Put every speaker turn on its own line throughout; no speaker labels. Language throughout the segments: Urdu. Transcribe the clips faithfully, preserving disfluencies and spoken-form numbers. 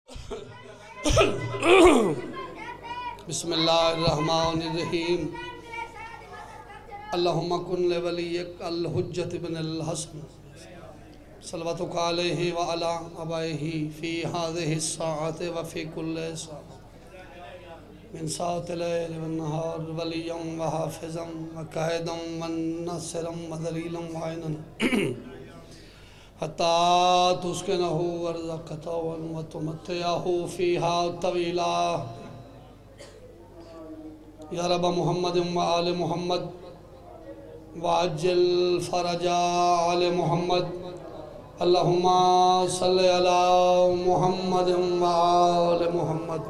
بسم اللہ الرحمن الرحیم اللہم کن لولیک الحجت بن الحسن صلواتک علیہ وعلا ابائہ فی هذه الساعة وفی کل ساعة من ساعة اللیل والنہار ولیا وحافظا وقائدا وناصرا وذلیلا وعینا حتی تسکنہ ورزقتہ وتمتعہ فیہا طویلا یا رب محمد وآل محمد وعجل فرج آل محمد اللہم صلی علی محمد وآل محمد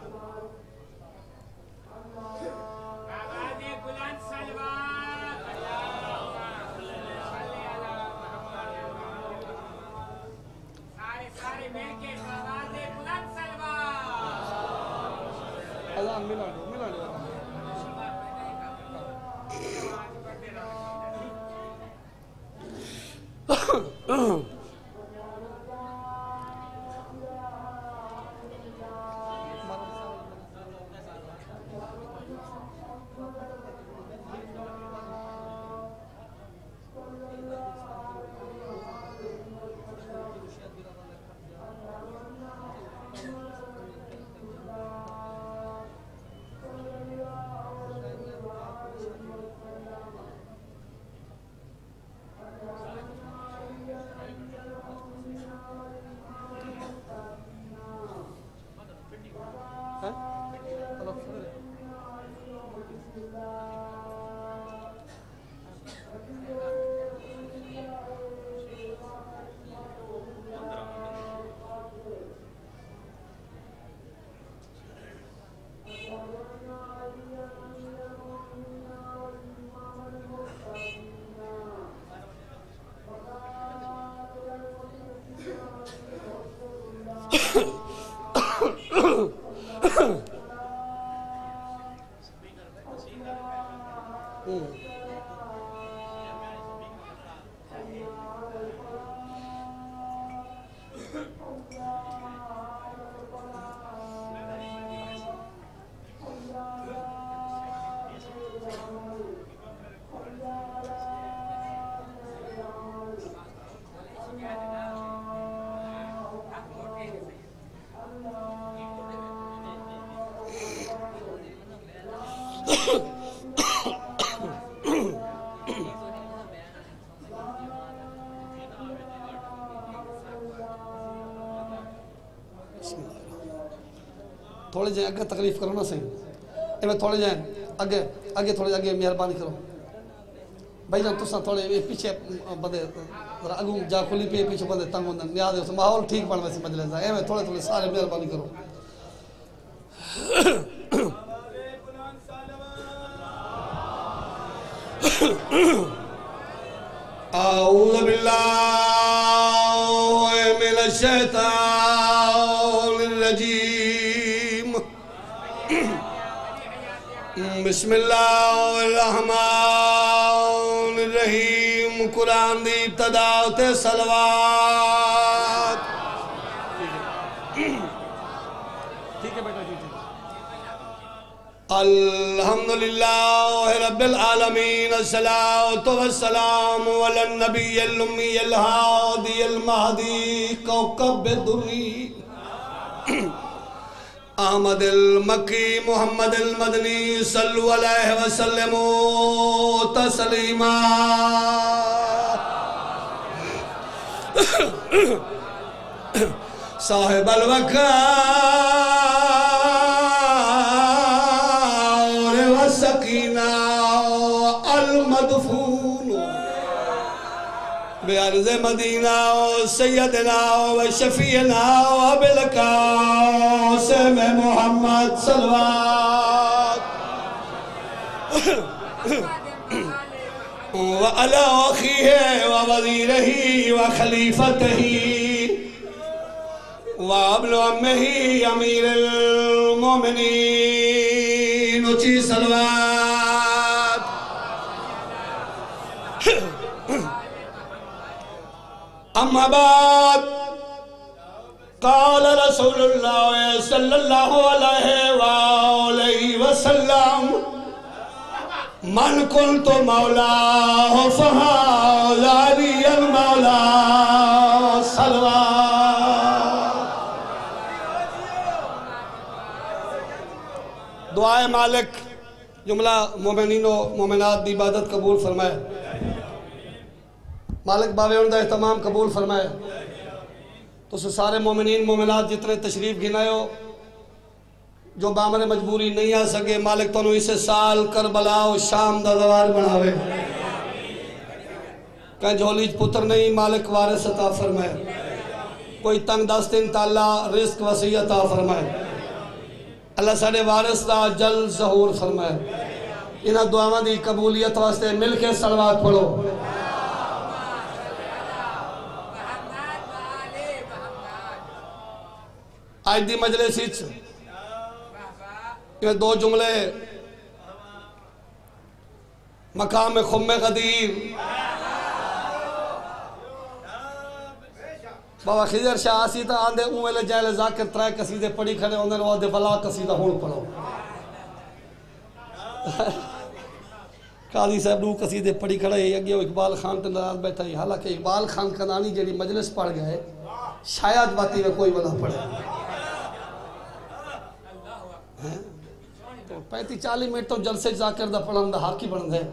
تھوڑے جائیں اگر تکلیف کرو نا صحیح اے میں تھوڑے جائیں اگے اگے تھوڑے اگے مہربانی کرو بھائی جان تساں تھوڑے پیچھے بندے اگوں جا کھلی پہ پیچھے بندے تنگ ہوندے نیاز ہے ماحول ٹھیک بن ویسے مجلس دا اے میں تھوڑے تھوڑے سارے مہربانی کرو اعوذ باللہ من الشیطان الرجیم بسم اللہ الرحمن الرحیم قرآن دی ابتدا تے صلوات ٹھیک ہے بیٹا ٹھیک ہے الحمدللہ رب العالمین الصلاة والسلام علی النبی الامی الہادی المہدی کوکب دری احمد المکی محمد المدنی صلو علیہ وسلم تسلیما صاحب الوقار والسکینہ المدفون بعرض مدینہ سیدنا و شفیعنا و بالقاسم محمد صلوات و علی اخیہ و وزیرہی و خلیفتہی و ابن امہی امیر المومنین اچھی صلوات اما بعد
قال رسول اللہ صلی اللہ علیہ وآلہ وسلم من کنت مولا فہذا علی المولا صلوات. دعائے مالک جملہ مومنین و مومنات دی عبادت قبول فرمائے. مالک باوے ان دا اہتمام قبول فرمائے. تو سارے مومنین مومنات جتنے تشریف گھنائے ہو جو بامر مجبوری نہیں آ سکے مالک تو انہوں اسے سال کربلا و شام دا دوار بناوے. کہیں جھولیج پتر نہیں مالک وارث عطا فرمائے. کوئی تنگ دستن تا اللہ رزق وسیع عطا فرمائے. اللہ ساڑھے وارث دا جل ظہور فرمائے. انہاں دعاواں دی قبولیت واسطے مل کے صلوات پڑھو. آج دی مجلس ہیچ یہ دو جملے مقام خم غدیر بابا خضر شاہ آسی تا آندے اوہلے جائلے ذاکر ترائے قصیدے پڑھی کھڑے ہوندے وہ دے بلا قصیدہ ہون پڑھو. قاضی صاحب دو قصیدے پڑھی کھڑے ہیں اگے اقبال خان تے ناراض بیٹھا ہے. حالانکہ اقبال خان کنانی جیڑی مجلس پڑھ گئے شاید باتی میں کوئی بلا پڑھے. تو پینتی چالی منٹ تو جلسے ذاکر دا پڑھن دا حاکی بڑھن ہے.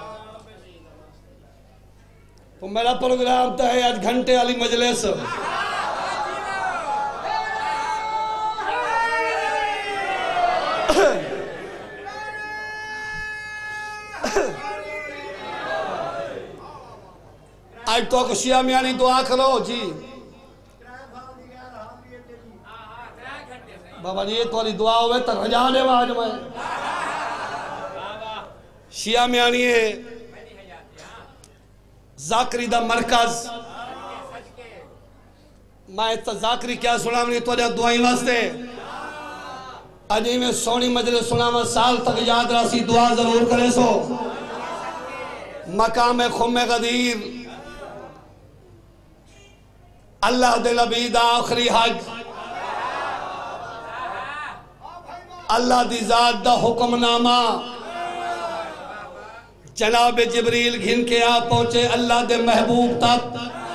تو میرا پروگرام تا ہے آج گھنٹے علی مجلس. آج تو کو شیعہ میانی دعا کرو جی. بابا جی یہ تو علی دعا ہوئے تا رجانے واج میں شیعہ میانی ہے ذاکری دا مرکز. میں تا ذاکری کیا سنا منی تو جا دعائیں واسطے آجی میں سونی مجلس سنا میں سال تک یاد راسی دعا ضرور کرے سو. مقام خم غدیر اللہ دل عبید آخری حج اللہ دی ذات دا حکم نامہ جناب جبریل گھن کے آپ پہنچے اللہ دے محبوب تک.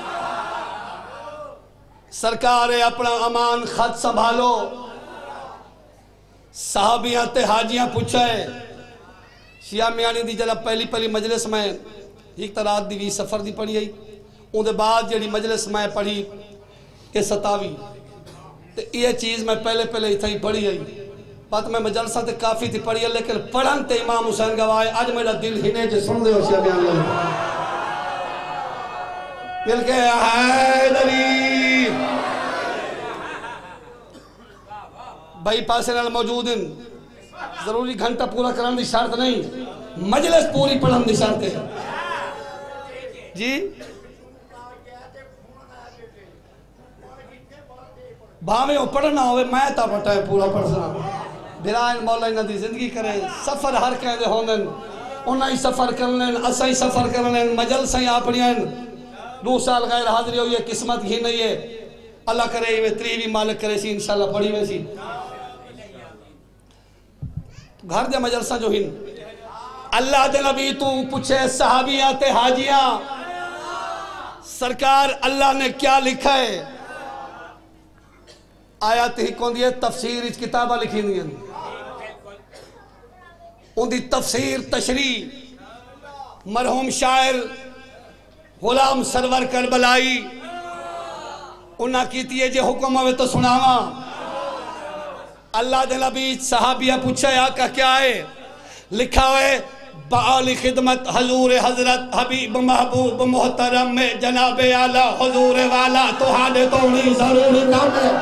سرکار اپنا امان خط سنبھالو. صحابیاں تے حاجیاں پوچھے شیعہ میانی دی جلب پہلی پہلی مجلس میں ایک ترات دی بھی سفر دی پڑھی آئی. ان دے بعد جڑی مجلس میں پڑھی کہ ستاوی یہ چیز میں پہلے پہلے ہی تھی پڑھی آئی. بات میں مجلسہ تے کافی تھی پڑھی ہے لیکن پڑھن تے امام حسین گواہ آج میرا دل ہی نے جو سن دے ہو شیعہ بیان لے مل کے حیدری بھائی پاسے نال موجود ہیں. ضروری گھنٹہ پورا کرنے دی شرط نہیں مجلس پوری پڑھن دی شرط ہے جی. بھاویں وہ پڑھنا ہوئے میں تا پٹھا ہے پورا پڑھنا. بھرائن مولا انہاں دی زندگی کرے سفر ہر کہیں دے ہوندن انہاں ہی سفر کرنے اسا ہی سفر کرنے مجلسیں اپنی ہیں. دو سال غیر حاضری ہوئی ہے قسمت ہی نہیں ہے. اللہ کرے میں تریوی مالک کرے سی انشاءاللہ پڑھی میں سی. گھر دے مجلسہ جو ہن اللہ دے نبی تو پوچھے صحابیاں تے حاجیاں سرکار اللہ نے کیا لکھا ہے. آیات ہی کون دیئے تفسیر اس کتابہ لکھی نہیں ہیں. ان دی تفسیر تشریح مرحوم شاعر غلام سرور کربلائی انہاں کیتی ہے جے حکم ہوئے تو سناواں. اللہ دے نبی صحابیہ پوچھا آقا کیا ہے لکھا ہوئے بعالی خدمت حضور حضرت حبیب محبوب محترم میں جناب اعلیٰ حضور والا تو حالے تو نہیں ضرور کام ہے.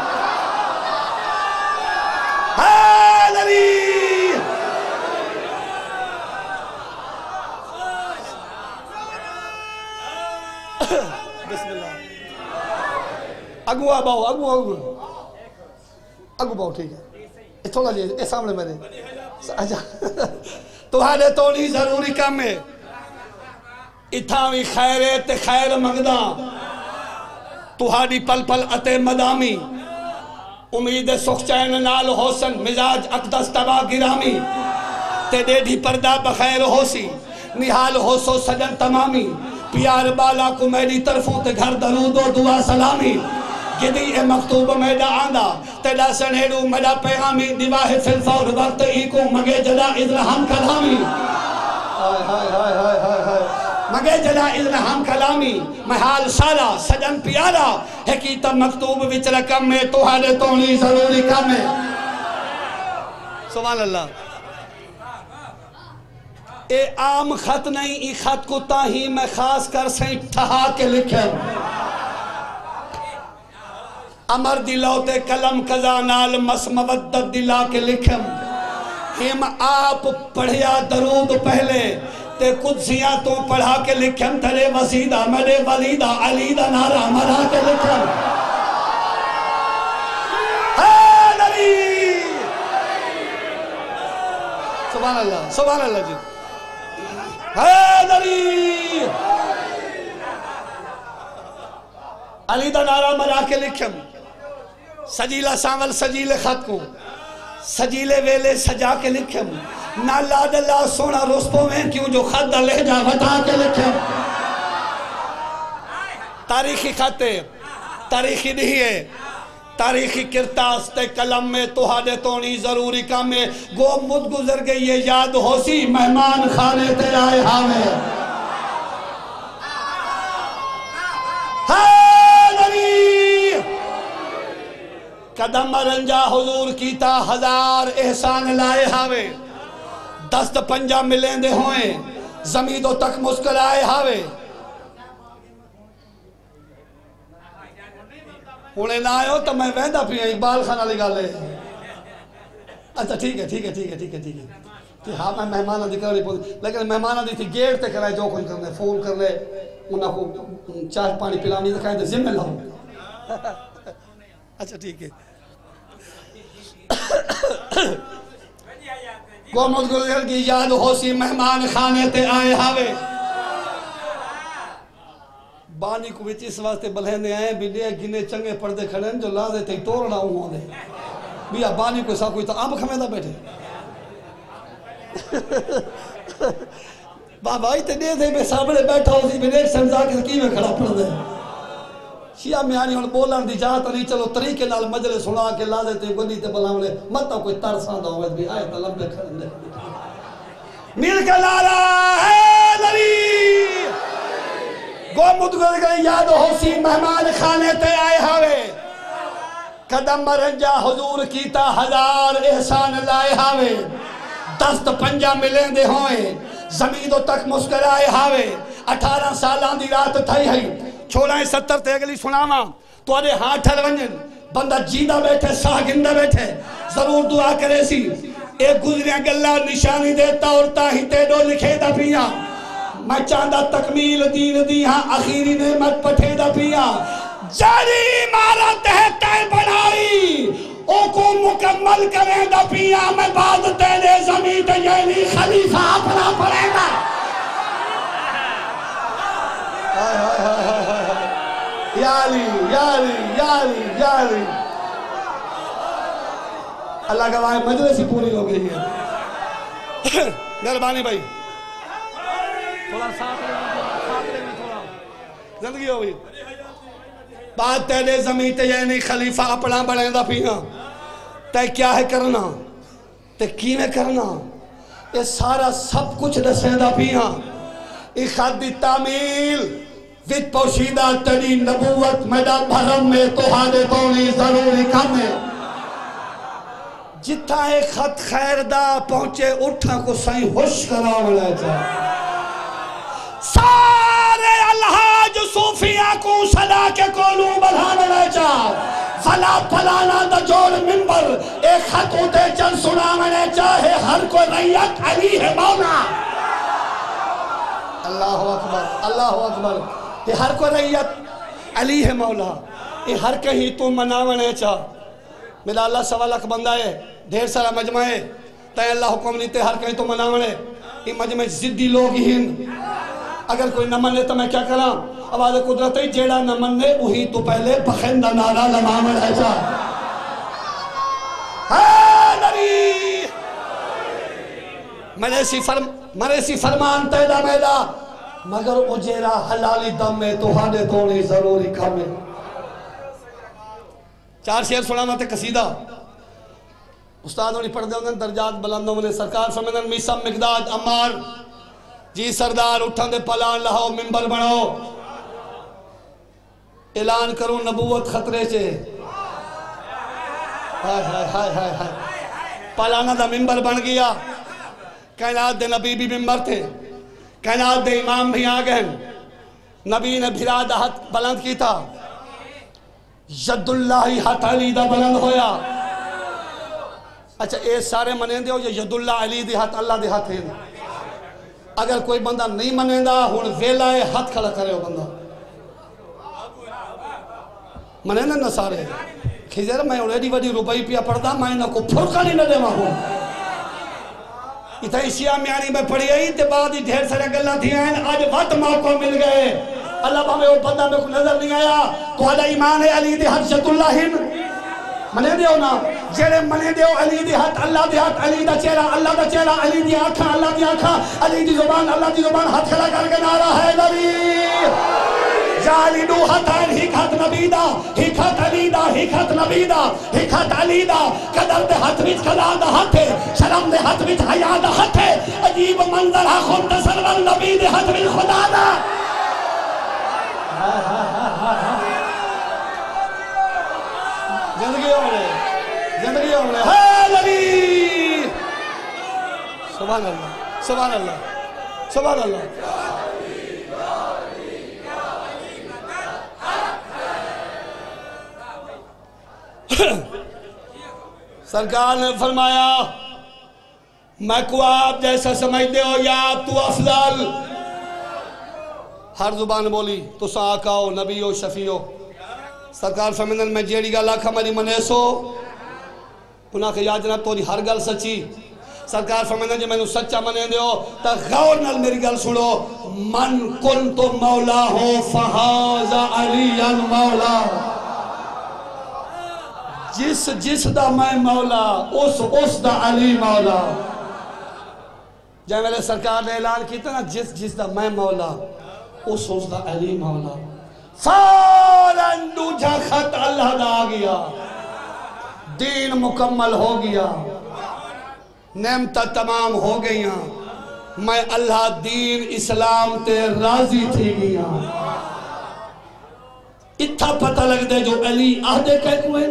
بسم اللہ اگو آباؤ اگو اگو اگو باؤ ٹھیک ہے تھوڑا جی اے سامنے میں نے تمہارے تو نہیں ضروری کام ہے اتھا بھی خیر تے خیر مگدہ تمہاری پل پل اتے مدامی امید سخ چین نال حسن مزاج اقدس تبا گرامی تے ڈیڈھی پردہ بخیر ہو سی نحال ہو سو سجن تمامی پیار بالا کو میری طرفوں تے گھر درود و دعا سلامی گدی اے مکتوب میڈا آندہ تیڈا سنہیڑو میڈا پیغامی دیواہ فلفور وقت ای کو مگے جدا ادرہم کلامی مگے جدا ادرہم کلامی محال سالا سجن پیارا ہے کی تا مکتوب وچ رقم میں تو ہاڑے تونی ضروری کم ہے سبحان اللہ اے عام خط نہیں ای خط کو تاہی میں خاص کر سائیں ٹھہا کے لکھیں امر دلوتے کلم قضا نال مس مودت دلا کے لکھیں ہم آپ پڑھیا درود پہلے تے قدسیاں تو پڑھا کے لکھیں تھرے وسیدہ میرے ولیدہ علیدہ نارا مرا کے لکھیں اے نبی سبحان اللہ سبحان اللہ جی اے نبی علیدہ نارا مرا کے لکھیں سجیلہ سانول سجیلے خط کو سجیلے ویلے سجا کے لکھیں نا لاد اللہ سونا رستوں میں کیوں جو خط لہجہ بتا کے لکھیں تاریخی خط ہے تاریخی نہیں ہے تاریخی کرتاس تے قلم میں تو ہاڑے تونی ضروری کام میں گو مد گزر گئی یہ یاد ہو سی مہمان خانے تے آئے ہاوے قدم مرنجا حضور کیتا ہزار احسان لائے ہاوے دست پنجا ملیں دے ہوئیں زمیدوں تک مسکرائے ہاوے انہیں نہ آئے ہو تو میں ویندہ پیا اقبال خانہ لگا لے اچھا ٹھیک ہے ٹھیک ہے ٹھیک ہے ٹھیک ہے ٹھیک ہے کہ ہاں میں مہمانہ دی کرنے پہنچ لیکن مہمانہ دی تھی گیٹ تے کرائے جو کچھ کرنے فون کر لے انہاں کو چائے پانی پلانی دکھائیں دے ذمہ لاؤں اچھا ٹھیک ہے گومت گزر کی یاد ہو سی مہمان خانے تے آئے ہاوے بانی کو وچ اس واسطے بلہنے آئے بھی لے گنے چنگے پردے کھڑے ہیں جو لازے تے توڑنا ہوں دے بیا بانی کو سا کوئی تا اب کھمیدہ بیٹھے بابا ہی تے دے دے میں سامنے بیٹھا ہو سی بھی ایک سمزا کے کی میں کھڑا پڑ دے شیعہ میانی ہون بولن دی جاتا نہیں چلو طریقے نال مجلس سنا کے لازے تے گلی تے بلاونے مطا کوئی ترسان دا ہوئے بھی آئے تا لمبے کھڑن دے مل کے لارا ہے نبی گو مدگر گئی یاد ہو سی مہمان خانے تے آئے ہاوے قدم مرنجا حضور کیتا ہزار احسان لائے ہاوے دست پنجا ملیں دے ہوئے زمیدوں تک مسکرائے ہاوے اٹھارہ سالان دی رات تھائی ہے چھوڑائیں ستر تے اگلی سناما تو آدھے ہاں ٹھر ونجن بندہ جیدہ بیٹھے ساہ گندہ بیٹھے ضرور دعا کرے سی ایک گزریاں گلہ نشانی دیتا اور تاہی تیڈو لکھے دا پیا میں چاندہ تکمیل دین دی ہاں اخیری نعمت پٹھے دا پیا جاری مارا تہتے بنائی او کو مکمل کریں دا پیا میں بعد تیرے زمین تے یعنی خلیفہ اپنا پڑے گا یا علی یا علی یا علی یا علی اللہ گواہ مجلس ہی پوری ہو گئی ہے مہربانی بھائی تھوڑا ساتھ لے میں تھوڑا زندگی ہو گئی بات تیرے زمین تے یعنی خلیفہ اپنا بڑھیں دا پینا تے کیا ہے کرنا تے کی میں کرنا یہ سارا سب کچھ دسیں دا پینا ایک خط تعمیل وچ پوشیدہ تری نبوت میڈا بھرم میں تو ہاڑے تونی ضروری کم ہے جتھا ایک خط خیر دا پہنچے اٹھا کو سائیں ہوش کرا ملے جا سارے الحاج صوفیہ کو صدا کے کولو بڑھا ملے جا فلا پلانا دا جوڑ منبر ایک خط اٹھے چل سنا ملے چاہے ہر کو ریت علی ہے مولا اللہ اکبر اللہ اکبر یہ ہر کو ریت علی ہے مولا یہ ہر کہیں تو مناونے چاہ میرا اللہ سوا لاکھ بندہ ہے ڈھیر سارا مجمع ہے تے اللہ حکم نہیں تے ہر کہیں تو مناونے یہ مجمع زدی لوگ ہی ہیں اگر کوئی نہ منے تو میں کیا کرا آواز قدرت ہی جیڑا نہ منے وہی تو پہلے بخندہ نارا لمامن ہے چاہ مرے سی فرم مرے سی فرمان تیدا میدا مگر اجیرا حلالی دم میں تو ہانے تھوڑی ضروری کھامے چار شیر سنا ماتے قصیدہ استادوں نے پڑھ دے انہیں درجات بلندوں نے سرکار فرمیدن میسم مقداد عمار جی سردار اٹھن دے پلان لہاؤ منبر بناؤ اعلان کرو نبوت خطرے سے ہائے ہائے ہائے ہائے ہائے پلانا دا منبر بن گیا کائنات دے نبی بھی منبر تھے کائنات دے امام بھی آگئے نبی نے بھرا دا ہاتھ بلند کی تھا ید اللہ ہاتھ علی دا بلند ہویا اچھا اے سارے منیں دے ہو یہ ید اللہ علی دے ہاتھ اللہ دے ہاتھ ہیں اگر کوئی بندہ نہیں منیں دا ہون ویلہ ہاتھ کھڑا کرے ہو بندہ منیں دے نصارے کھیزر میں اولیڈی وڈی روپائی پیا پڑھتا میں انہوں کو پھرکا نہیں نہ دے ماں ہوں اتھائی شیعہ میانی میں پڑھی آئی تے بعد ہی ڈھیر سارے گلہ تھی ہیں آج وقت موقع مل گئے اللہ ہمیں وہ بندہ میں کو نظر نہیں آیا تو حالا ایمان علی دی حجت اللہ منے دیو نا جیڑے منے دیو علی دی ہاتھ اللہ دی ہاتھ علی دا چہرہ اللہ دا چہرہ علی دی آنکھاں اللہ دی آنکھاں علی دی زبان اللہ دی زبان ہاتھ کھڑا کر کے نعرہ ہے نبی جالی دو ہاتھائن ہیک ہاتھ نبی دا ہیک ہاتھ علی دا ہیک ہاتھ نبی دا ہیک ہاتھ علی دا قدر دے ہاتھ وچ قضا دا ہاتھ ہے شرم دے ہاتھ وچ حیا دا ہاتھ ہے عجیب منظر ہے خود تسلور نبی دے ہاتھ وچ خدا دا زندگی ہو رہے زندگی ہو رہے ہے نبی سبحان اللہ سبحان اللہ سبحان اللہ سرکار نے فرمایا میں کو آپ جیسا سمجھتے ہو یا آپ تو افضل ہر زبان بولی تو سا آقا ہو نبی ہو شفیع ہو سرکار فرمیدن میں جیڑی گا لاکھا میری منیسو انہاں کہ یا جناب توری ہر گل سچی سرکار فرمیدن جی میں نے سچا منے دے ہو تا غور نال میری گل سنو من کن تو مولا ہو فہاز علی مولا جس جس دا میں مولا اس اس دا علی مولا جائے میرے سرکار نے اعلان کیتا نا جس جس دا میں مولا اس اس دا علی مولا فوراً دوجہ خط اللہ دا آگیا دین مکمل ہو گیا نعمتہ تمام ہو گئیاں میں اللہ دین اسلام تے راضی تھی گیا اتھا پتہ لگ دے جو علی آہدے کہہ کوئے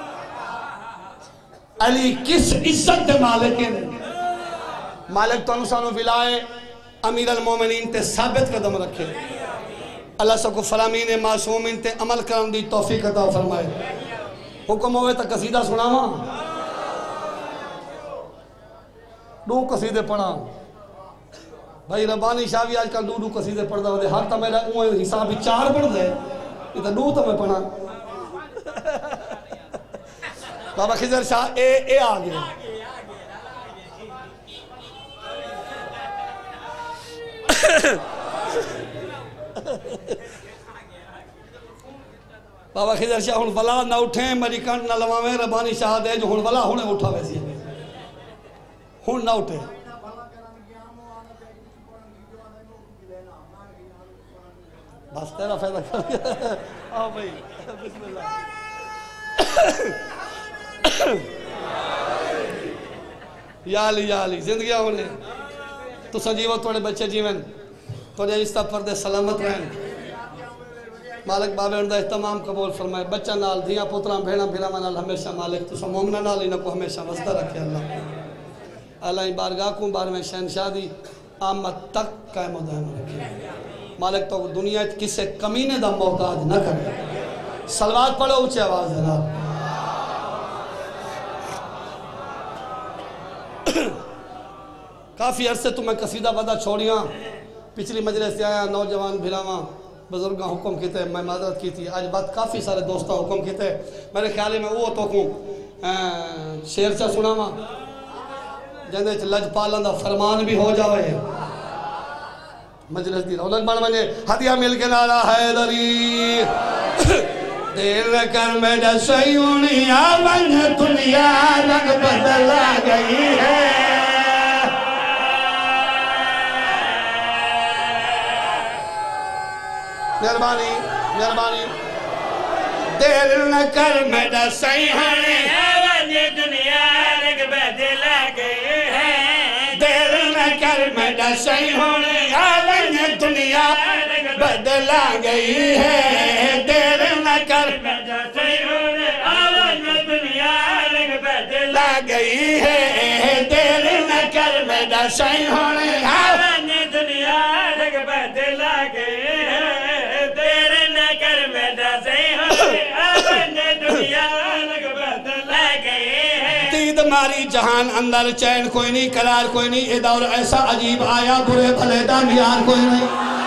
علی کس عزت دے مالک ہیں مالک تو انسانو ولائے امیر المومنین تے ثابت قدم رکھے اللہ سب کو فرامین معصومین تے عمل کرن دی توفیق عطا فرمائے حکم ہوئے تا قصیدہ سناواں دو قصیدے پڑھا بھائی ربانی شاہ بھی آج کل دو دو قصیدے پڑھ دا ہر تا میرا اوہ حسابی چار پڑھ دے یہ تا دو تا میں پڑھا بابا خضر شاہ اے اے آگے بابا خضر شاہ ہن ولا نہ اٹھیں میری کنڈ نہ لواویں ربانی شاہ دے جو ہن ولا ہنے اٹھا ویسی ہن نہ اٹھے بس تیرا فائدہ کر گیا آؤ بھائی بسم اللہ یا علی یا علی زندگیاں ہونے تو سنجیوہ توڑے بچے جیون توڑے اس طرح پردے سلامت رہیں مالک بابے اندہ احتمام قبول فرمائے بچہ نال دھیاں پتران بھیڑا بھیڑا منال ہمیشہ مالک تو سا مومنہ نال انہوں کو ہمیشہ وزدہ رکھے اللہ اللہ بارگاہ کو بار میں شہنشاہ دی آمد تک قائم و دائم رکھے مالک تو دنیا کسے کمینے دا محتاج نہ کرے سلوات پڑھو اچھے آواز ہے نا کافی عرصے تو میں قصیدہ وعدہ چھوڑیاں پچھلی مجلس سے آیا نوجوان بھیراواں بزرگاں حکم کیتے میں معذرت کی تھی آج بات کافی سارے دوستاں حکم کیتے میرے خیالی میں وہ تو کوں شیر چا سناواں جندے لج پالن دا فرمان بھی ہو جاوے مجلس دی رونق بن بنے ہدیہ مل کے نعرہ حیدری دیر کر میڈا سیونی آمن دنیا رنگ بدلا گئی ہے
مہربانی مہربانی
دیر نہ کر میرا صحیح ہونے
دنیا رنگ بدلا گئی ہے
دیر نہ کر میرا صحیح ہونے عالم دنیا بدلا گئی ہے دیر نہ کر
میرا صحیح ہونے عالم دنیا رنگ بدلا
گئی ہے دیر نہ کر میرا صحیح ہونے
عالم دنیا رنگ بدلا گئی ہے دیر نہ کر میرا صحیح ہونے عالم دنیا رنگ بدلا گئی ہے
دید ماری جہان اندر چین کوئی نہیں قرار کوئی نہیں یہ دور ایسا عجیب آیا برے بھلے دامیان کوئی نہیں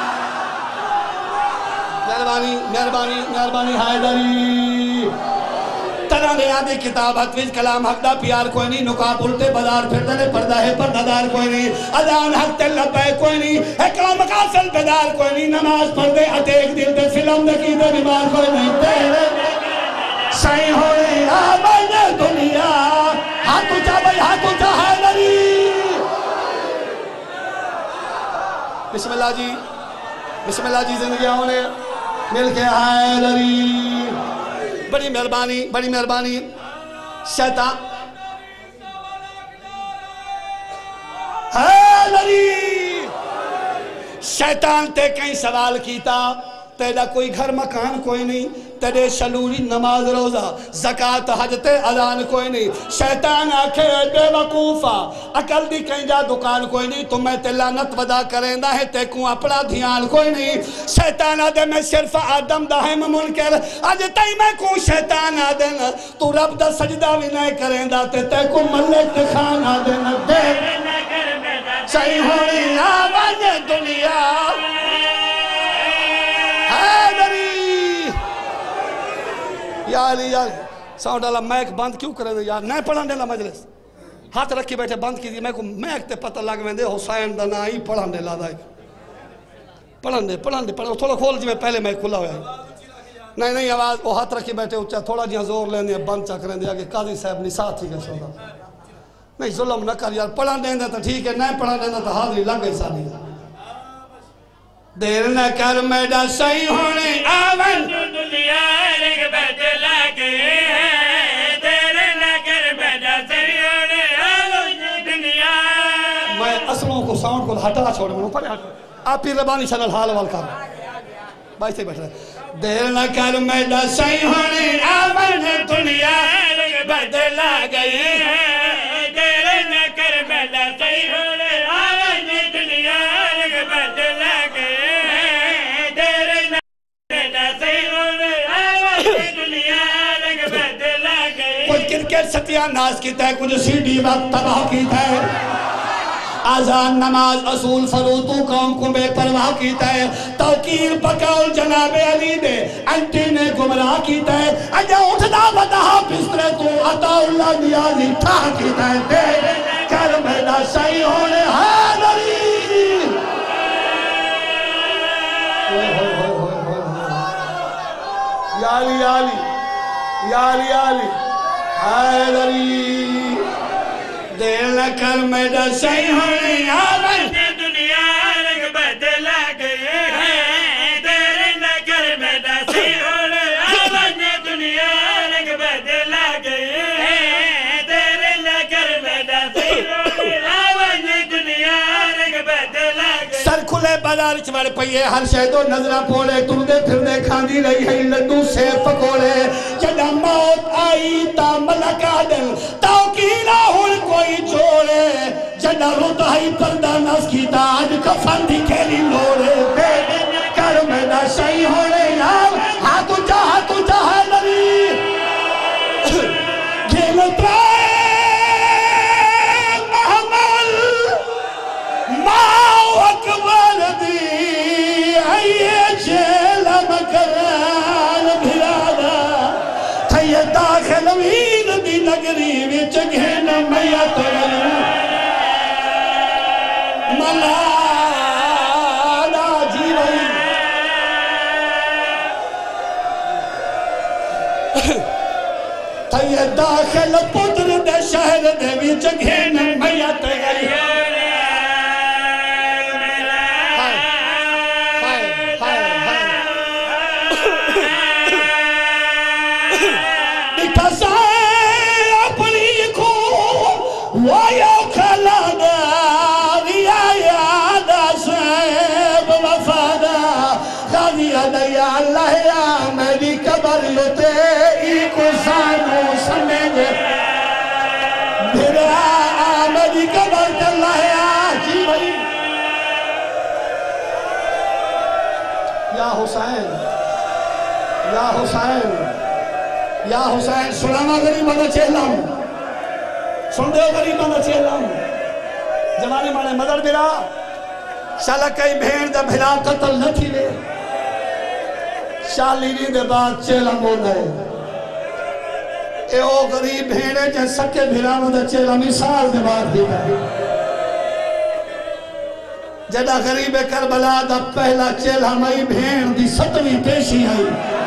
مہربانی مہربانی مہربانی حیدری
تنہ نے آدھی کتاب حق ویج کلام حق دا پیار کوئی نہیں نقاب الٹے بازار پھر دنے پردہ ہے پردہ کوئی نہیں اذان حق تل لبے کوئی نہیں اقام مقاصل بیدار کوئی نہیں نماز پڑھتے اٹیک دل دے فلم دکی دے بیمار کوئی نہیں تیرے صحیح ہوئے آمین دنیا ہاتھ اچھا بھائی ہاتھ اچھا حیدری
بسم اللہ جی بسم اللہ جی زندگی ہونے مل کے حیدری
بڑی مہربانی بڑی مہربانی شیطان حیدری شیطان تے کہیں سوال کیتا تیرا کوئی گھر مکان کوئی نہیں تیرے شلوری نماز روزہ زکاة حجت اذان کوئی نہیں شیطان آکھے بے وقوفہ عقل دی کہیں جا دکان کوئی نہیں تو میں تے لعنت ودا کریں دا ہے تے کوں اپنا دھیان کوئی نہیں شیطان آدھے میں صرف آدم دا ہے منکر آج تائی میں کوں شیطان آدھے تو رب دا سجدہ بھی نہیں کریں دا تے تے کوں ملک خان آدھے دے صحیح ہونی آواز دنیا
یا علی یا علی ساؤنڈ اللہ میک بند کیوں کریں دے یار نہیں پڑھن دے لا مجلس ہاتھ رکھی بیٹھے بند کی دی میں کو میک تے پتہ لگ میں دے حسین دنا ہی پڑھن دے لا دائی پڑھن دے پڑھن دے پڑھن تھوڑا کھول جی میں پہلے میں کھلا ہویا ہے نہیں نہیں آواز وہ ہاتھ رکھی بیٹھے اچھا تھوڑا جہاں زور لیں دے بند چا کریں دے آگے قاضی صاحب نہیں ساتھ ہی گئے سودا نہیں ظلم نہ کر یار پڑھن دیں دے تو ٹھیک ہے نہیں پڑھن دیں دے تو حاضری لگ گئی سانی
دیر نہ کر میرا صحیح ہونے آمن
دنیا رنگ بدلا گئی ہے دیر نہ کر میرا صحیح ہونے عالم دنیا
میں اصلوں کو ساؤنڈ کو ہٹا چھوڑے میں اوپر آپ پیر ربانی چینل حال وال کر بھائی سے بیٹھ رہے
دیر نہ کر میرا صحیح ہونے آمن دنیا
رنگ بدلا گئی ہے دیر نہ کر میرا صحیح ہونے عالم دنیا رنگ بدلا گئی ہے دیر نہ میرا صحیح ہونے عالم دنیا رنگ بدلا گئی
کچھ کرکٹ ستیہ ناز کی تے کچھ سی ڈی وقت تباہ کی تے آزان نماز اصول فروتو قوم کو بے پرواہ کیتا ہے توقیر پکاؤ جناب علی دے انٹی نے گمراہ کیتا ہے اجا اٹھنا بدہا پسرے تو عطا اللہ نیازی تھا کیتا ہے دے کر میرا صحیح ہونے حیدری
یا علی یا علی یا علی یا علی حیدری
دیر نہ کر میرا صحیح ہونے آمن
دنیا رنگ بدلا گئی ہے دیر نہ کر میرا صحیح ہونے عالم دنیا رنگ بدلا گئی ہے دیر نہ کر میرا صحیح ہونے عالم دنیا رنگ بدلا گئی
سر کھلے بازار چوڑ پئیے ہر شہدو نظرہ پوڑے تردے پھردے کھاندی رہی ہے لڈو سے پکوڑے جدہ موت آئی تا ملک آدل توقیرہ ہن کوئی جوڑے جدہ روتائی پردہ نس کی تا آج کفن دی کھیلی لوڑے بے کر میرا صحیح ہونے یار ہاتھو جا ہاتھو جا ہے لری گھیل ترائے محمل ماں اکبر دی آئیے جیل مکران بھرادا تھئیے داخل وین دی نگری وچ گھن میت ملانا جی وئی تھئیے داخل پتر دے شہر دے وچ گھن میت گئی وایو کھلانا ریا یاد سیب وفادا غازی دیا اللہ یا میری قبر لتے ایک سانو سمجھے بھرا میری قبر اللہ یا جی بھائی یا حسین یا حسین یا حسین سنانا غریبہ دا چہلم سن دے غریبہ دا چہلم جمانے مانے مدر برا شالا کئی بھین دا بھرا قتل نہ تھی لے شالیری دے بعد چہلم ہو گئے اے او غریب بھینے جن سکے بھرانو دا چہلم مثال دے بعد دی گئے جدہ غریب کربلا دا پہلا چہلم آئی بھین دی ستویں پیشی آئی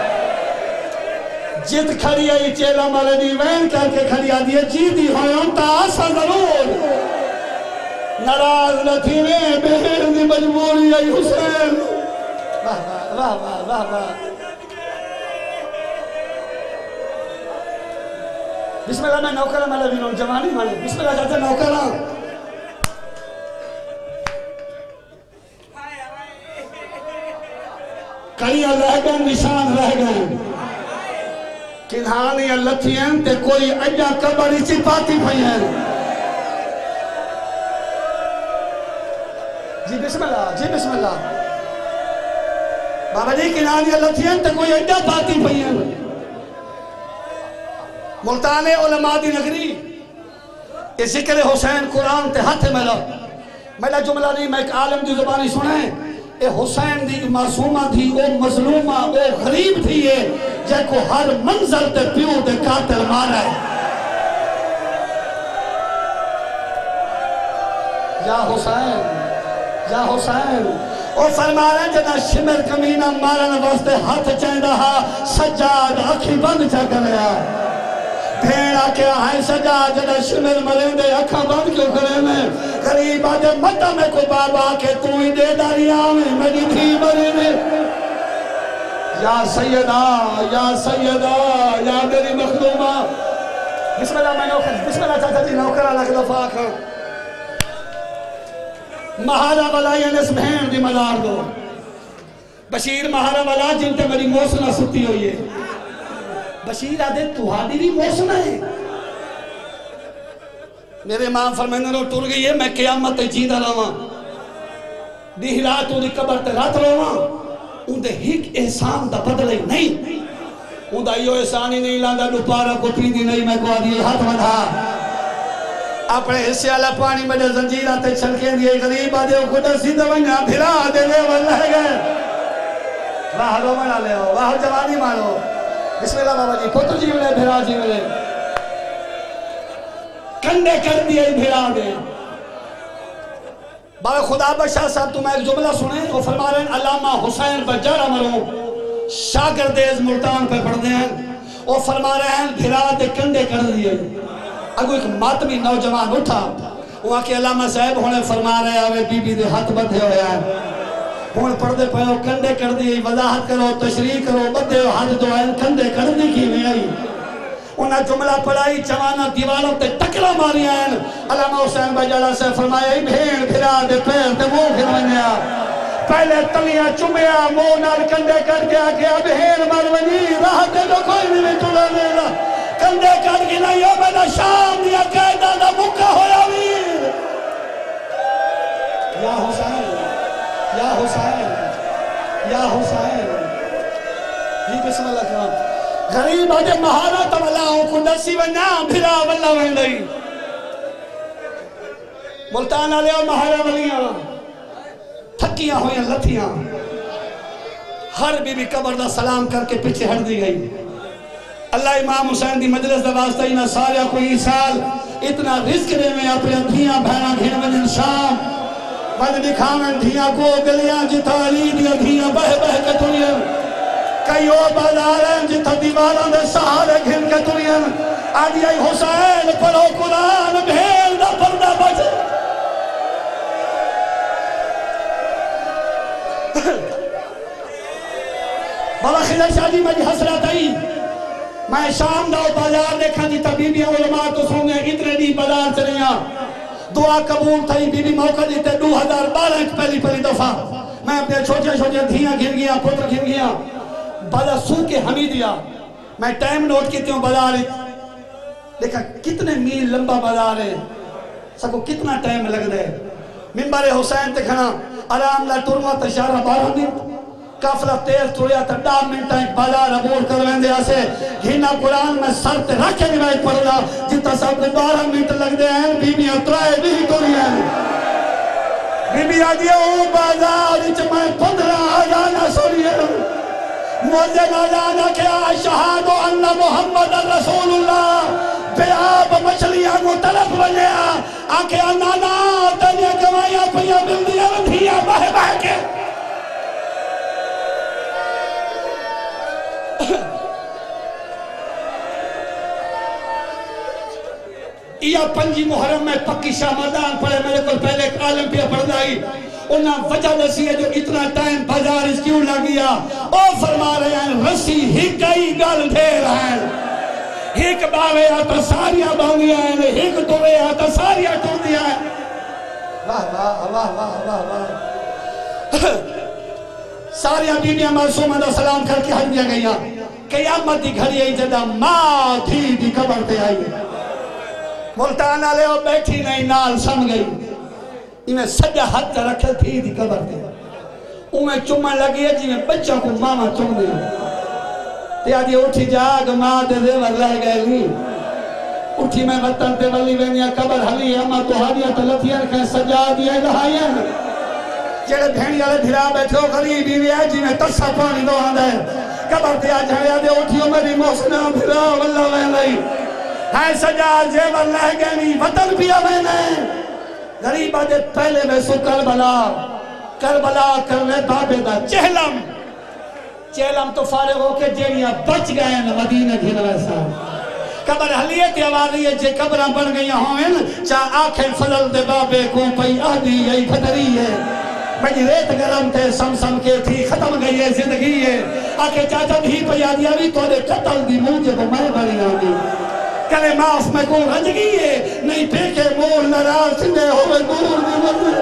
جت کھڑی آئی چیلہ مالے دی وین کر کے کھڑی آ دیئے جی دی ہوئے ان تا آسا ضرور نراز نہ تھی میں بہن دی مجبوری آئی حسین واہ واہ واہ واہ واہ بسم اللہ میں نوکرہ مالا بھی نون جوانی مالے بسم اللہ چاہتے نوکرہ کڑیاں رہ گئے نشان رہ گئے کنہانی اللہ تھی ہیں تے کوئی اجا کبری چی پاتی پھئی ہیں جی بسم اللہ جی بسم اللہ بابا جی کنہانی اللہ تھی ہیں تے کوئی اجا پاتی پھئی ہیں ملتان علماء دی نگری یہ ذکر حسین قرآن تے ہاتھ میں لو میں جملہ نہیں میں ایک عالم دی زبانی سنیں اے حسین دی معصومہ تھی او مظلومہ او غریب تھی یہ جے کو ہر منظر تے پیو دے قاتل مارا ہے یا حسین یا حسین او فرما رہے جنا شمر کمینہ مارن واسطے ہاتھ چاہندہ ہا سجاد اکھی بند چا کریا بھیڑا کیا ہے سجاد جنا شمر مرین دے اکھا بند کیوں کرے میں غریب آجے مٹا میں کو بابا کے تو ہی دے داریا میں میری تھی مرین یا سیدہ یا سیدہ یا میری مخدومہ بسم اللہ میں نوکر بسم اللہ چاہتا جی نوکر اللہ کے دفاع کر مہارا والا یا نس بہن دی مدار دو بشیر مہارا والا جن تے میری موسنہ ستی ہوئی ہے بشیر آدھے توہادی بھی موسنہ ہے میرے امام فرمائنے رو ٹور گئی ہے میں قیامت جیدہ رہا دی ہلات دی قبر تے رات رہا ان دے ہک احسان دا بدلے نہیں ان دا ایو احسان ہی نہیں لاندا دوپارا کو پیندی نہیں میں کو آدھی ہاتھ مدھا اپنے حصے والا پانی میں زنجیرہ تے چھلکیں دیئے غریب آدھے کو دسی دوائیاں بھرا دے لے واللہ گئے واہ رو منا لے ہو واہ جوانی مارو بسم اللہ بابا جی پتر جی ملے بھرا جی ملے کنڈے کر دیئے بھرا دے بابا خدا بشاہ صاحب تمہیں ایک جملہ سنیں وہ فرما رہے ہیں علامہ حسین بجارہ مروں شاگردیز ملتان پہ پڑھ دیں وہ فرما رہے ہیں بھرا دے کنڈے کر دیئے اگو ایک ماتمی نوجوان اٹھا وہاں کے علامہ صاحب ہونے فرما رہے ہیں بی بی دے ہاتھ بدھے ہوئے ہیں ہون پردے پہ کنڈے کر دیئے وضاحت کرو تشریح کرو بدھے ہاتھ دو ہیں کنڈے کر دی کی میں آئی انہاں جملہ پڑھائی جوانا دیوالوں تے ٹکڑا ماری ہیں علامہ حسین بجالہ سے فرمایا ہی بھین بھرا دے پیر تے وہ پھر منیا پہلے تلیاں چمیا مونال کنڈے کر گیا گیا بھین مرونی راہ تے جو کوئی نہیں تلا دینا کنڈے کر گی نہیں ہو میں نے شام دیا قیدہ دا مکہ ہویا ویر یا حسین یا حسین یا حسین جی بسم اللہ کرام غریب آجے مہارت واللہوں کو نسی و نام بھرا واللہ ویندئی ملتان آلے اور مہارہ ولیاں تھکیاں ہوئیں لتھیاں ہر بی بی قبر دا سلام کر کے پیچھے ہٹ دی گئی اللہ امام حسین دی مجلس دا واسطہ انہا ساریا کوئی سال اتنا رزق دے میں اپنے دھیاں بھینا گھن من شام بند دکھاویں دھیاں کو گلیاں جتا لی دیا دھیاں بہ بہ کے دنیا کئی اور بازار ہیں جتا دیواراں دے سہارے گھن کے دنیا آدھی آئی حسین پڑھو قرآن بھیل دا پردہ بچے بابا خضر شاہ جی مجھے حسرت آئی میں شام دا بازار دیکھا جی طبیبیاں علماء تو سونے اتنے دی بازار چلیاں دعا قبول تھئی بی بی موقع دیتے دو ہزار بارہ ایک پہلی پہلی دفعہ میں اپنے چھوٹے چھوٹے دھیاں گھر گیا پتر گھر گیا بازار سو کے حمیدیہ میں ٹائم نوٹ کیتے ہوں بازار دیکھا کتنے میل لمبا بازار ہے سکو کتنا ٹائم لگ دے منبر حسین تے کھنا آرام لا ٹروا تشارہ بارہ منٹ کافلہ تیز توڑیا تا ڈا منٹا ایک بازار عبور کر ویندے آسے گھینا قرآن میں سر تے رکھے نہیں بائک پڑھ رہا جتا سب کے بارہ منٹ لگ دے ہیں بی بی اترائے بھی توڑی ہیں بی بی آدھی او بازار اچھ میں پندرہ آجانا سوڑی ہے موزن آجانا کیا شہادو اللہ محمد رسول اللہ پہ آپ مچھلیاں کو طرف بنے آنکھیں نانا تنیا گوائیاں پہیا بلدیاں دھیا بہے بہے کے یہ پنجی محرم میں پکی شامدان پڑھے میرے کل پہلے ایک عالم پہ پڑھ دائی انہاں وجہ دسی ہے جو اتنا ٹائم بازار اس کیوں لگیا او فرما رہے ہیں رسی ہی کئی گل دے رہے ہیں ہیک باوے آتا ساریاں باندیاں ہیں ہیک دوے آتا ساریاں ٹوندیاں ہیں واہ واہ واہ واہ واہ واہ ساریاں بیبیاں معصومہ دا سلام کر کے حج دیا گئیاں قیامت دی گھڑی ہے جدہ ماں تھی دی قبر تے آئی ملتان آلے ہو بیٹھی نہیں نال سم گئی انہیں سجا ہاتھ رکھے تھی دی قبر تے انہیں چمہ لگی ہے جی میں بچہ کو ماما چم دے تے آدھی اٹھی جاگ ماں دے دے ور لہ گئے لی اٹھی میں وطن تے ولی وینیا قبر حلی اما تو حالیہ تلتیاں کہیں سجا دیا گہائیاں جڑے بھینی آلے دھرا بیٹھے ہو غریبی بھی ہے جی میں تسا پانی دو آن دے قبر تے آج ہے آدھے اٹھیو میری محسنہ دھرا واللہ وین لئی ہے سجا زیور لہ گئے نہیں وطن پیا وینے غریبہ دے پہلے میں سو کربلا کربلا کرنے بابے دا چہلم چہلم تو فارغ ہو کے جیڑیاں بچ گئے ہیں مدینہ گھر ویسا قبر حلیت آوازی ہے جے قبران بن گئی ہوں چاہ آنکھیں فضل دے بابے کو پئی آدھی یہی پھتری ہے بڑی ریت گرم تے سم سم کے تھی ختم گئی ہے زندگی ہے آنکھیں چاچا بھی پئی آدھی آوی تو دے قتل دی موجے کو میں بڑی آدھی کلے معاف میں کو رج گئی ہے نہیں پھیکے مول نراز سندے ہوئے دور دی مدر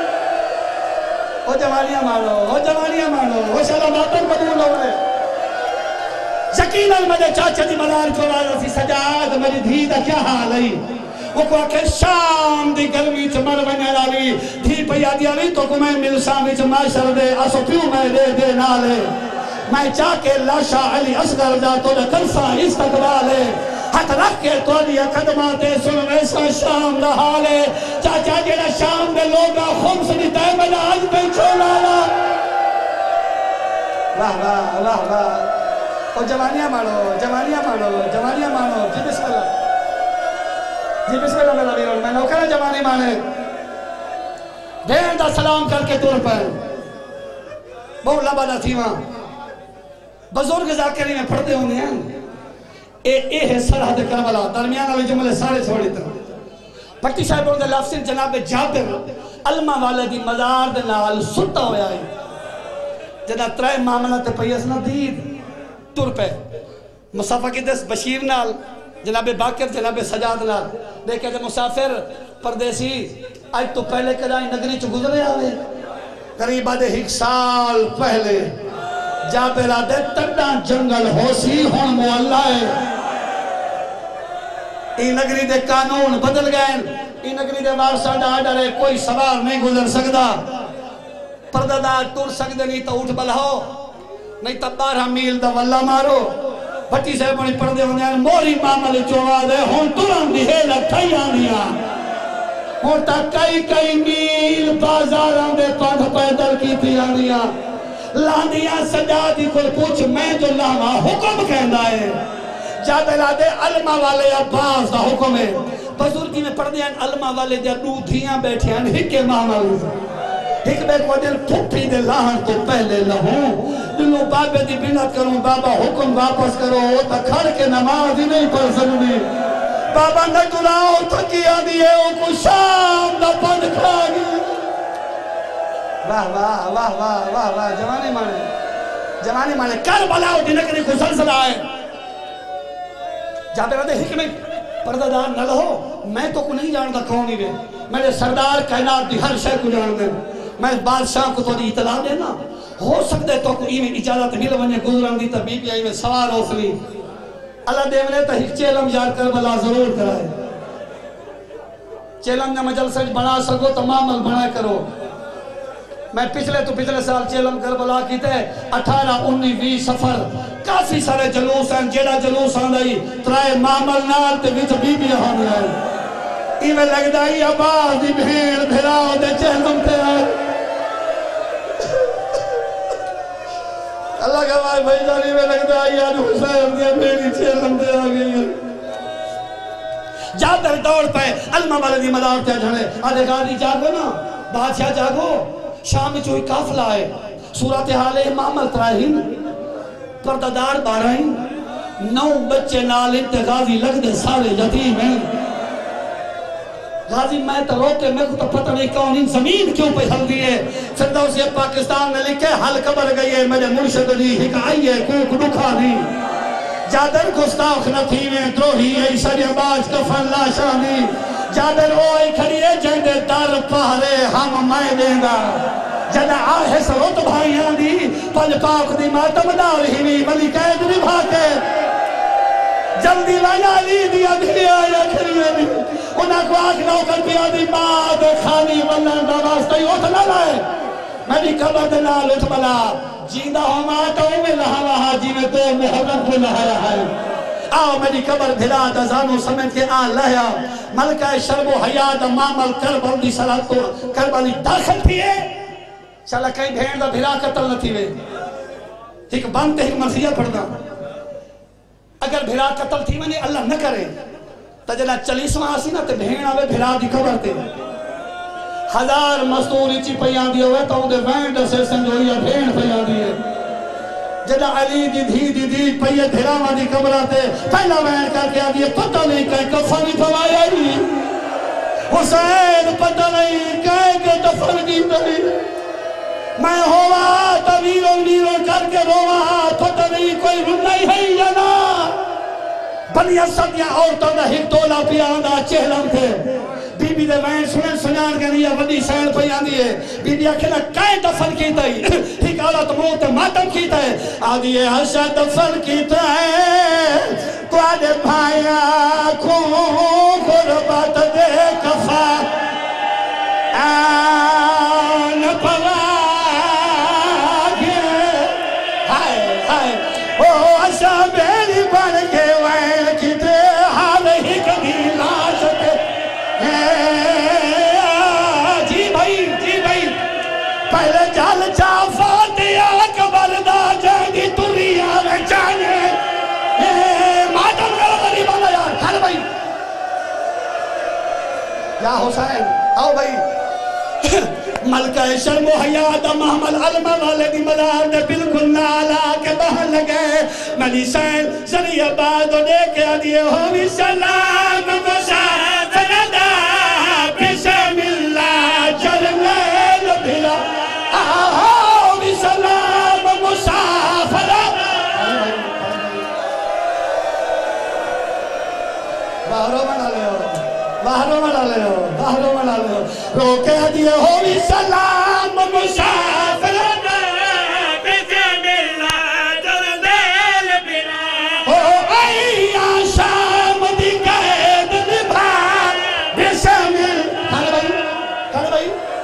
او جوانیاں مانو او جوانیاں مانو او سلاماتن قبول ہوئے یقیناً مجھے چاچا دی مدار چورا رسی سجاد میری دھی دا کیا حال ہے وہ کو آکھے شام دی گرمی چھ مر بنے لالی دھی پیا دیا بھی تو کو میں ملسامی چھ معاشر دے اسو پیو میں دے دے نالے میں چاہ کے لاشا علی اصغر جا تو دے کنسا استقبالے ہاتھ رکھ کے تو دیا قدماتے سن ویسا شام رہا لے چاچا جیڑا شام دے لوگا خمس دیتا ہے مجھا آج پہ چھوڑا لا واہ واہ واہ واہ او جوانیاں مانو جوانیاں مانو جوانیاں مانو جی بسم اللہ جی بسم اللہ میرا بیرون میں نوکرہ جوانی مانے بین دا سلام کر کے طور پر بہت لبا دا تھی وہاں بزرگ ذاکری میں پڑھتے ہوں گے اے اے ہے سرحد کربلا درمیان والے جملے سارے چھوڑی طرح پٹی صاحب اور لفظ جناب جابر علمہ والے دی مزار دے نال ستا ہویا ہے جدہ ترائے معاملہ تے پیس نہ دید تر پہ مصافہ کی دس بشیر نال جناب باکر جناب سجاد نال دیکھے جب مسافر پردیسی آج تو پہلے کدائی نگری چو گزرے آوے قریب آدھے ایک سال پہلے جابر آدھے تڑا جنگل ہو سی ہون مواللہ ہے ای نگری دے قانون بدل گئے ای نگری دے وارسا ڈاڈا رہے کوئی سوار نہیں گزر سکتا پردادار ٹور سکتے نہیں تو اٹھ بلہو نہیں تب بارہ میل دا واللہ مارو بھٹی سے بڑی پردے ہونے ہیں موری معاملے چوڑا دے ہون تران دی ہے لکھائی آنیا ہون تا کئی کئی میل بازاران دے پانڈ پیدل کی تھی آنیا لاندیاں سجادی کو پوچھ میں جو لاما حکم کہندا ہے جابر دے علمہ والے عباس دا حکم ہے بزرگی میں پڑھ دیا علمہ والے دیا دو دھیاں بیٹھے ہیں ہکے معامل ہک بے کو دل پھپی دے لاہن تو پہلے لہوں دلوں بابے دی بینت کروں بابا حکم واپس کرو تا کھڑ کے نماز ہی نہیں پڑھ سکتی بابا نہ دلاؤ تھکیا دیئے او کو شام نہ پڑھ کھا گئی واہ واہ واہ واہ واہ واہ جوانی مانے جوانی مانے کربلا دی نگری کو سلسلہ ہے
جابر دے حکمت پردہ دار نہ لہو میں تو کو نہیں جانتا کون ہی وے میرے سردار کائنات دی ہر شے کو جان دے میں بادشاہ کو تو اطلاع دینا ہو سکتا ہے تو کو ایویں اجازت مل ونے گزرن دی تے بی بی آئی میں سوار ہو سلی اللہ دیونے تے ہک چیلم یاد کربلا ضرور کرائے چیلم نے مجلسہ بنا سکو تو معامل بنا کرو میں پچھلے تو پچھلے سال چیلم کربلا کی تے اٹھارہ انی وی سفر کافی سارے جلوس ہیں جیڑا جلوس آندائی ترائے معامل نال تے وچ بی بی ہاں آئے ایویں لگ دائی آباز دی بھیڑ بھیراؤ دے چیلم تے آئے اللہ کا بھائی بھائی جانی میں لگ دائی آج حسین دے بھیڑی چیلم تے آگئی جادر دوڑ پہ علمہ والدی مدار تے جھنے آدھے گاڑی جاگو نا بادشاہ جاگو شام میں چوئی کافلہ آئے صورتحال معامل ترائیں پردادار بارائیں نو بچے نال انتے غازی لگ دے سارے یتیم ہیں غازی میں تو روکے میں کو تو پتہ نہیں کون ان زمین کیوں پہ حل دیئے فردوسی پاکستان نے لکھے حل قبر گئی ہے میرے مرشد علی حکائی ہے کوک دکھا نہیں جادر گستاخ نہ تھی میں دروہی ہے سری باز کفن لاشانی جادر اوئی کھڑی ہے جندے در پہرے ہم میں دیں گا جدہ آہ سروت بھائیاں دی پل پاک دی ماتم دار ہی بھی ملی قید نبھا کے جلدی لایا لی دیا دیا یا کھڑی ہے بھی انہاں کو آگ نوکر پیا دی ماد خانی ونن دا واسطہ ہی اٹھ نہ لائے میں بھی قبر دنال اٹھ بلا جیندہ ہوں آتا ہوں میں لہا وہاں جی میں تو محرم کو لہا رہا ہے آؤ میری قبر بھرا دزانو سمجھ کے آن لہیا ملکہ شرب و حیات معامل کربل دی صلاح کو کربلی داخل تھی ہے چلا کہیں بھین دا بھرا قتل نہ تھی وے ایک بند ایک مرضیہ پڑھنا اگر بھرا قتل تھی میں اللہ نہ کرے تا جلا چلیسواں آسی نا تے بھین آوے بھرا دی قبر تے ہزار مستوری چی پیان دیئے ہوئے تو اندے وینڈ سے سنجوئیا بھین پیان دیئے جدہ علی دی دھی دی دی پیے بھراما دی قبراتے پہلا وینڈ کر کے آدھیے پتہ نہیں کہیں کفانی پوایا ہی حسین پتہ نہیں کہیں کہ دفنگی نہیں میں ہوا تویروں نیروں کر کے روا پتہ نہیں کوئی رنائی ہے یا نا بنی اسد یا عورتوں نے ہک دولا پیاندہ چہلم تھے بی بی دے وین سنن سنان کے لئے ودی سین پہ آندی ہے بی بی اکھنا کائیں دفن کیتا ہے ٹھیک آلت موت ماتم کیتا ہے آدھی ہے حشا دفن کیتا ہے تو آدھے بھائیا کھوں قربت دے کفا آن پلا گے ہائے ہائے او حشا میری بن کے وین کیتے حال ہی کبھی لاشتے جی بھائی جی بھائی پہلے جال چافا دیا قبر دا جائیں تریا میں جانے ماتم کرو غریب اللہ یار ہر بھائی یا حسین آؤ بھائی ملکہ شرم و حیات محمد علمہ والے دی مدار دے بالکل نالا کے بہن لگے ملی سین ذریعہ باد و دے کے آدھیے ہوئی سلام مسافر دا بسم اللہ جلمیل بھلا ہوئی سلام مسافر باہروں بنا لے ہو باہروں بنا لے ہو باہروں بنا لے ہو روکے دیئے ہوئی سلام مسافر بسم اللہ جلمیل بھلا او ایا شام دی قید نبھا بسم اللہ کھانے بھائی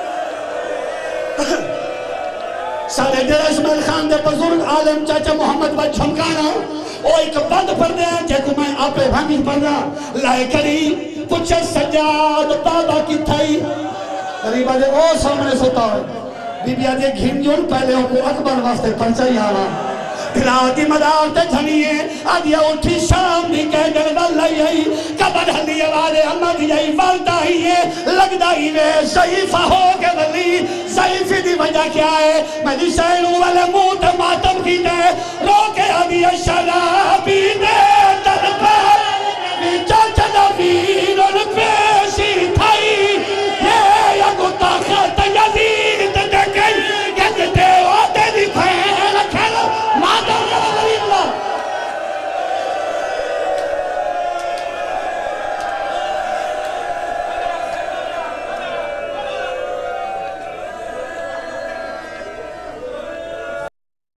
سارے درشمل خان دے بزرگ عالم چاچا محمد بن چھمکانا او ایک بند پردے ہیں جے کو میں آپ بھانگی پڑھنا لائے کری پچھے سجاد بابا کی تھائی قریب آجے او سامنے ستا ہے بی بی آجے گھن جون پہلے ہو کو اکبر واسطے پرچائی آنا دلاتی مدار تے جھنیے آدھیا اٹھی شام دی کہہ جن والائی آئی کبر حلیے والے امد یہی والدہ ہی ہے لگدہ ہی وے ضعیفہ ہو کے ولی ضعیفی دی وجہ کیا ہے میں دی سینوں والے موت ماتم کی دے روکے آدھیا شرابی